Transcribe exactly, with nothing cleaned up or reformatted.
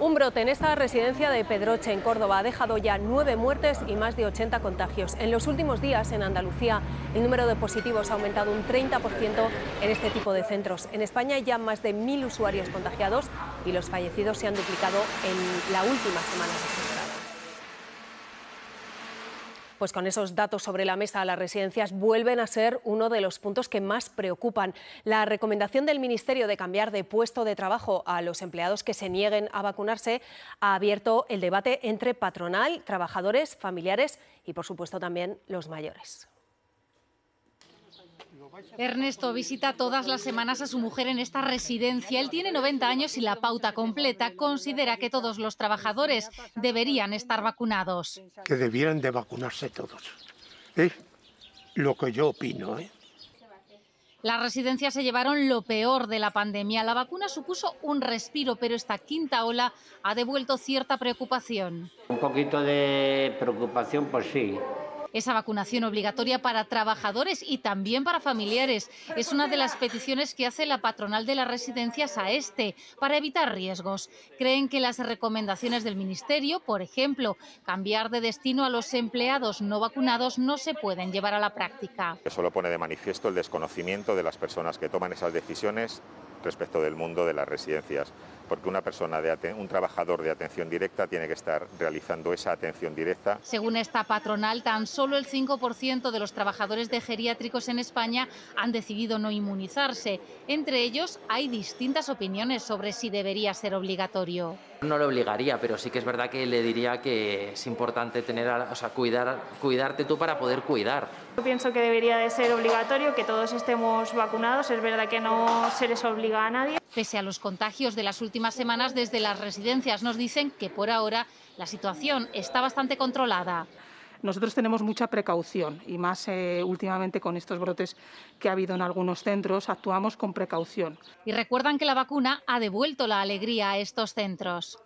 Un brote en esta residencia de Pedroche, en Córdoba, ha dejado ya nueve muertes y más de ochenta contagios. En los últimos días, en Andalucía, el número de positivos ha aumentado un treinta por ciento en este tipo de centros. En España hay ya más de mil usuarios contagiados y los fallecidos se han duplicado en la última semana registrada. Pues con esos datos sobre la mesa, las residencias vuelven a ser uno de los puntos que más preocupan. La recomendación del Ministerio de cambiar de puesto de trabajo a los empleados que se nieguen a vacunarse ha abierto el debate entre patronal, trabajadores, familiares y, por supuesto, también los mayores. Ernesto visita todas las semanas a su mujer en esta residencia. Él tiene noventa años y la pauta completa. Considera que todos los trabajadores deberían estar vacunados. Que debieran de vacunarse todos. Es lo que yo opino, ¿eh? Las residencias se llevaron lo peor de la pandemia. La vacuna supuso un respiro, pero esta quinta ola ha devuelto cierta preocupación. Un poquito de preocupación, pues sí. Esa vacunación obligatoria para trabajadores y también para familiares es una de las peticiones que hace la patronal de las residencias a este, para evitar riesgos. Creen que las recomendaciones del Ministerio, por ejemplo, cambiar de destino a los empleados no vacunados, no se pueden llevar a la práctica. Eso lo pone de manifiesto el desconocimiento de las personas que toman esas decisiones respecto del mundo de las residencias, porque una persona, de un trabajador de atención directa tiene que estar realizando esa atención directa. Según esta patronal, tan solo el cinco por ciento de los trabajadores de geriátricos en España han decidido no inmunizarse. Entre ellos hay distintas opiniones sobre si debería ser obligatorio. No lo obligaría, pero sí que es verdad que le diría que es importante tener, o sea, cuidar, cuidarte tú para poder cuidar. Yo pienso que debería de ser obligatorio que todos estemos vacunados. Es verdad que no se les obliga a nadie. Pese a los contagios de las últimas semanas, desde las residencias nos dicen que por ahora la situación está bastante controlada. Nosotros tenemos mucha precaución y más eh, últimamente con estos brotes que ha habido en algunos centros, actuamos con precaución. Y recuerdan que la vacuna ha devuelto la alegría a estos centros.